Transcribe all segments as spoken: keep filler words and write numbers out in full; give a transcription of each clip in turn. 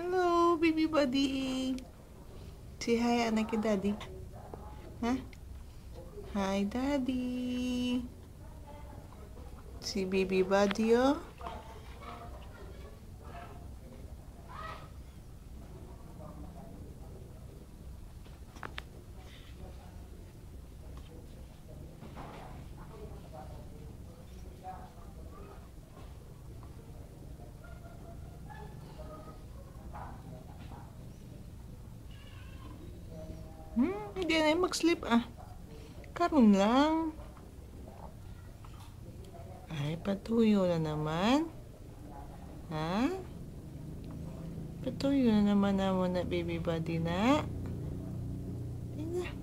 Hello, baby buddy. Say hi, anak kay daddy. Ha? Hi, daddy. Si baby buddy, oh. Hmm, hindi na mag-sleep, ah. Karon lang. Ay, patuyo na naman. Ha? Patuyo na naman na mo na, baby buddy na. Tingnan.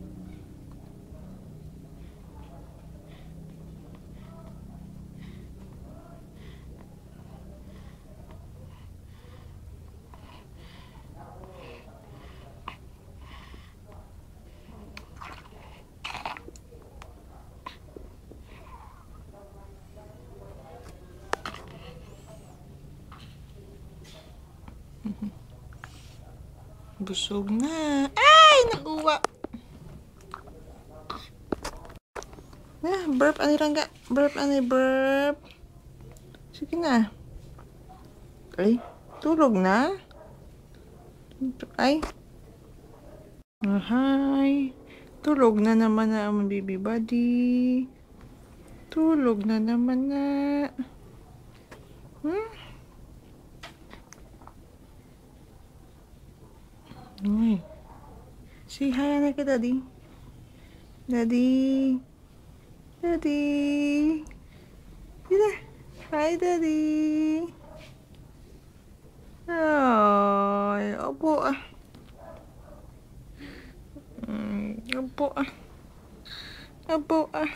Busog na. Ay, naguwa. Ah, burp, ani rangga. Burp, ani burp. Sige na. Ay, tulog na. Ay. Oh, hi. Tulog na naman na ang baby buddy. Tulog na naman na. Hmm? Uy. Say hi na ka, daddy. Daddy. Daddy. Dito. Hi, daddy. Ay, opo ah. Mm, opo ah. Opo ah.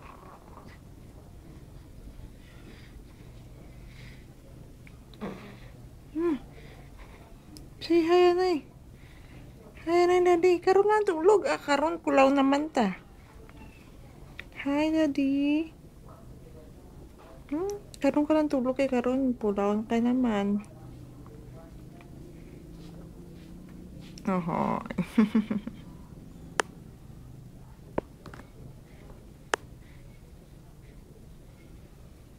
Hmm. Say hi, anay. Hi, anay, daddy. Karon na tulog ah. Karon kulaw naman ta. Hi, daddy. Hmm. Karon ka lang tulog kay karon. Pulaw ka naman. Oh.